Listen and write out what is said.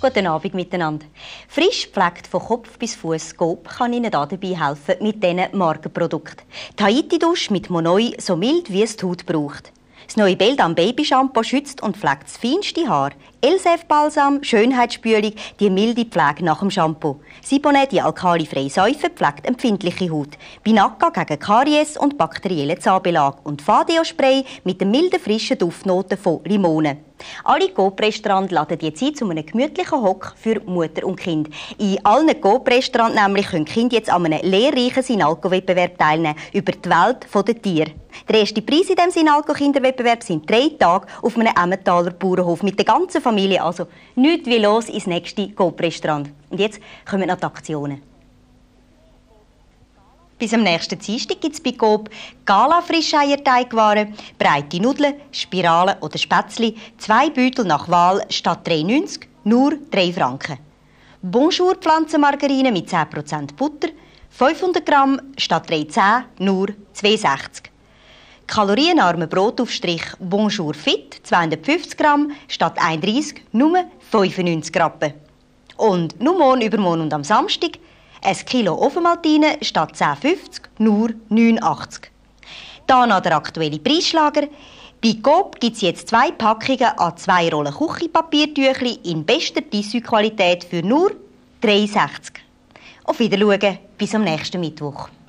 Guten Abend miteinander. Frisch gepflegt von Kopf bis Fuß Coop kann Ihnen dabei helfen mit diesen Markenprodukten. Die Haiti-Dusche mit Monoi, so mild wie es die Haut braucht. Das neue Beldan Baby-Shampoo schützt und pflegt das feinste Haar. Elsef-Balsam, Schönheitsspülung, die milde Pflege nach dem Shampoo. Sibonette, die alkalifreie Seife, pflegt empfindliche Haut. Binacca gegen Karies und bakteriellen Zahnbelag. Und Fadeo-Spray mit den milden, frischen Duftnoten von Limone. Alle Coop-Restaurants laden jetzt ein zu einem gemütlichen Hock für Mutter und Kind. In allen Coop-Restaurants nämlich können Kinder jetzt an einem lehrreichen Sinalco-Wettbewerb teilnehmen über die Welt der Tiere. Der erste Preis in diesem Sinalco-Kinderwettbewerb sind 3 Tage auf einem Emmentaler Bauernhof mit der ganzen Familie. Also nichts wie los ins nächste Coop-Restaurant. Und jetzt kommen noch die Aktionen. Bis am nächsten Dienstag gibt es bei Coop Gala-Frischeierteigwaren, breite Nudeln, Spiralen oder Spätzli, 2 Beutel nach Wahl statt 3,90, nur 3 Franken. Bonjour Pflanzenmargarine mit 10% Butter, 500 Gramm statt 3,10, nur 2,60. Kalorienarmer Brotaufstrich Bonjour Fit, 250 Gramm statt 1,30, nur 95 Rappen. Und nur morgen, übermorgen und am Samstag 1 Kilo Ofenmaltine statt 10,50, nur 9,80. Dann noch der aktuelle Preisschlager. Bei Coop gibt es jetzt 2 Packungen an 2 Rollen Küchenpapiertüchli in bester Tissue-Qualität für nur 3,60. Auf Wiedersehen, bis am nächsten Mittwoch.